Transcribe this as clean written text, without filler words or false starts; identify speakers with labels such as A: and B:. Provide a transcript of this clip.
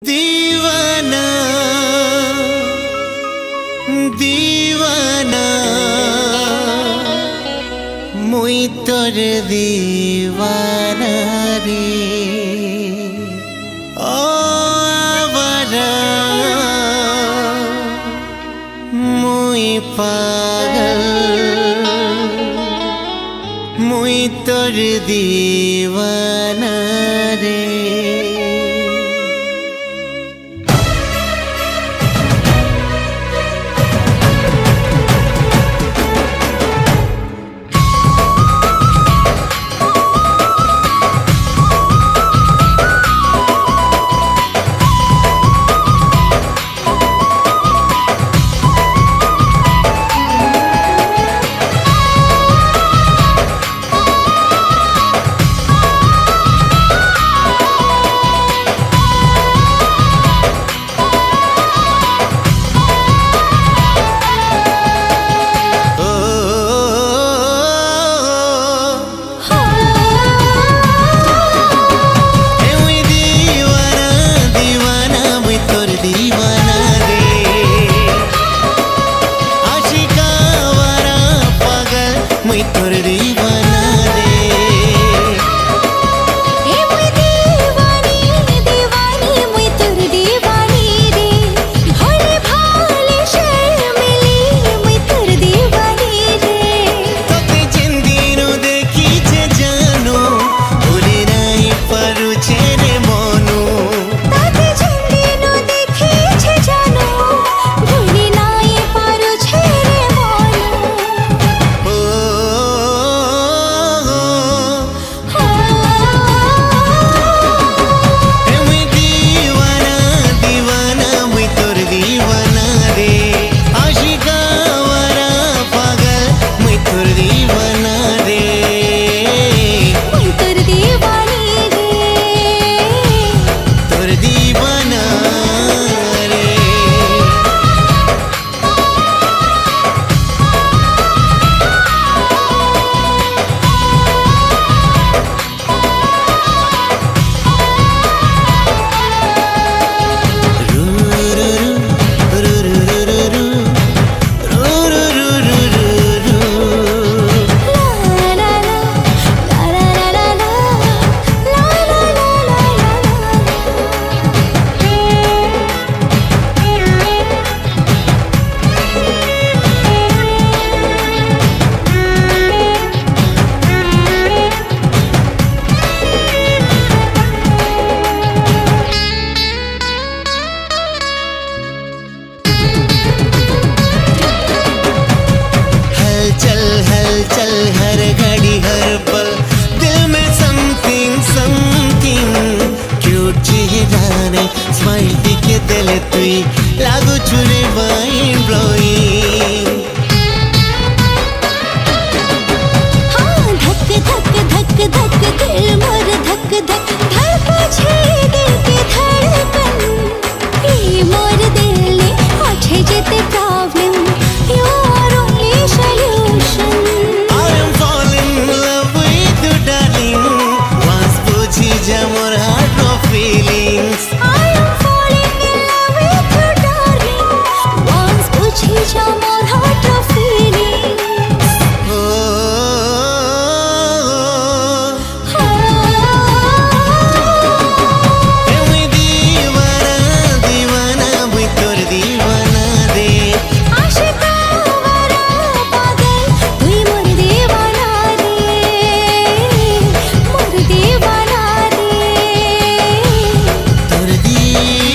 A: दीवाना दीवाना मुई तोर दीवाना रे ओ आवारा मुई पागल मुई तोर दीवाना रे। स्माइल दिखे देले तुई लागू छुरे माइंड ब्लोइंग।
B: हाँ धक धक धक धक दिल मोर धक धक धड़का छे दिल की धड़कन ये मोर दिल ने आछे जेते problem you are only solution.
A: I am falling in love with you darling once बुझी जा मोर heart of feelings।
B: More heart of feelings।
A: मुई दीवाना दीवाना मुई तोर दीवाना रे
B: आशिका वारा पागल तुई मोर दीवाना रे मोर दीवाना रे
A: तोर दीवाना।